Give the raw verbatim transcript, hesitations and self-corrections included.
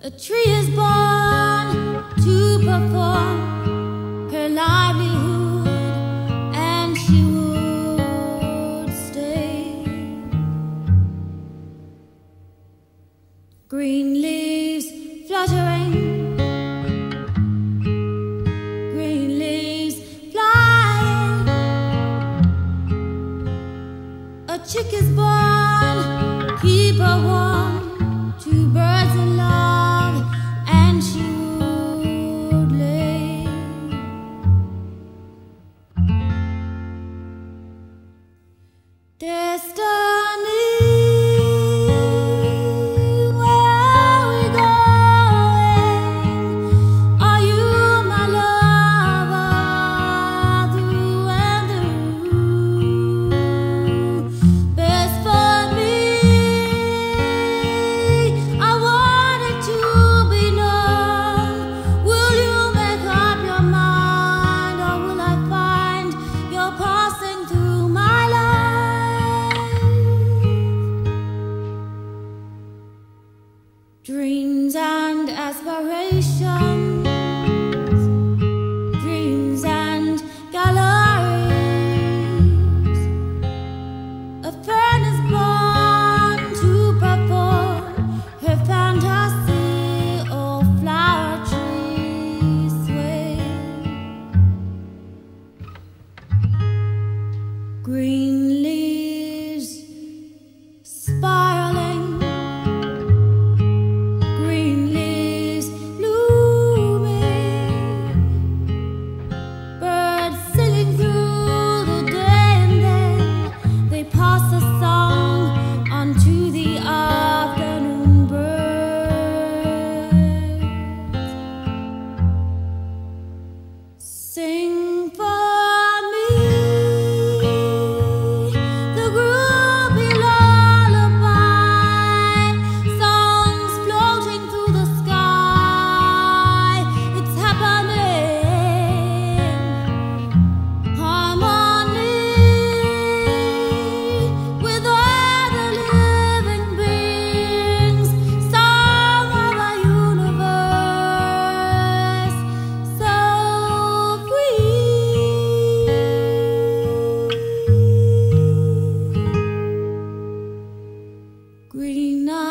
A tree is born to perform her livelihood, and she would stay. Green leaves fluttering, green leaves flying. A chick is born, keep her warm. Two birds in love, and she would lay. Destiny, where are we going? Are you my lover through and through? Best for me, I want it to be known. Will you make up your mind, or will I find you're passing through my life? Dreams and aspirations, dreams and galleries. A fern is born to perform her fantasy, or flower trees sway. Green leaves spiraling, green leaves blooming, birds singing through the day, and then they pass a song onto the afternoon birds. Sing for me the groovy lullaby, songs floating through the sky. It's happening, harmony with all the living beings, song of the universe, so free. Green